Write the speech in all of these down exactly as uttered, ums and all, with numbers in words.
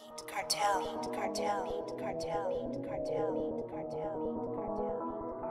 Beat cartel, beat cartel, beat cartel, beat cartel, beat cartel, beat cartel.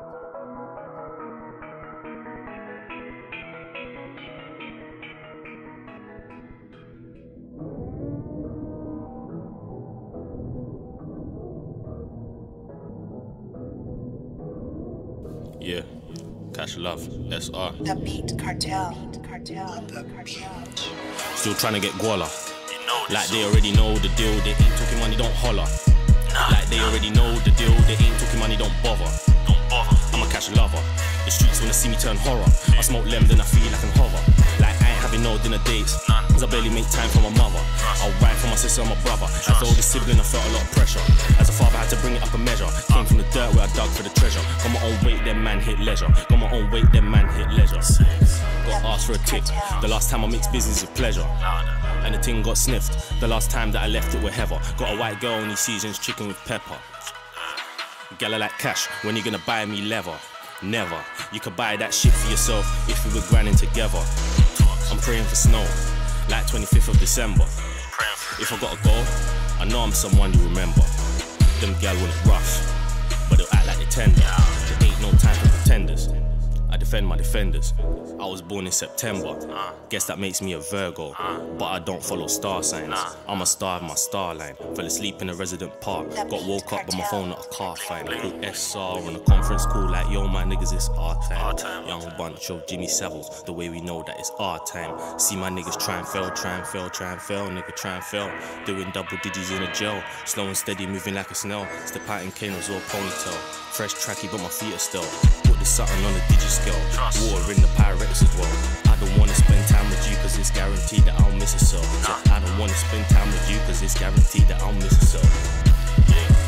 Yeah, Kash Love, S R. The beat cartel, beat cartel, the cartel. Still trying to get guala. Like they already know the deal, they ain't talking money, don't holler. Like they already know the deal, they ain't talking money, don't bother. I'm a Kash lover. The streets wanna see me turn horror. I smoke lem, then I feel I can hover. Like I ain't having no dinner dates, cause I barely make time for my mother. I'll ride for my sister and my brother. As older sibling, I felt a lot of pressure. As a father, I had to bring it up a measure. Came from the dirt where I dug for the treasure. Got my own weight, then man hit leisure. Got my own weight, then man hit leisure. Got asked for a tip. The last time I mixed business with pleasure. And the ting got sniffed. The last time that I left it with heather. Got a white girl on these seasons, chicken with pepper. Gala like Kash, when you gonna buy me leather? Never. You could buy that shit for yourself if we were grinding together. I'm praying for snow, like twenty-fifth of December. If I gotta go, I know I'm someone you remember. Them gal want it rough, but they'll act like they tender. There ain't no time for pretenders. I defend my defenders. I was born in September. Guess that makes me a Virgo, but I don't follow star signs. I'm a star of my star line. Fell asleep in a resident park. Got woke up by my phone at a car find. Called S R on a conference call like, yo my niggas, it's our time. Young bunch of Jimmy Saviles, the way we know that it's our time. See my niggas try and fail, try and fail, try and fail, nigga try and fail. Doing double digits in a jail. Slow and steady, moving like a snail. Step out in Kano's or ponytail. Fresh tracky, but my feet are still. Put the something on the digi scale. Water in the Pyrex as well. I don't wanna spend time with you cause it's guaranteed that I'll miss a soul. I don't wanna spend time with you cause it's guaranteed that I'll miss a soul. Yeah.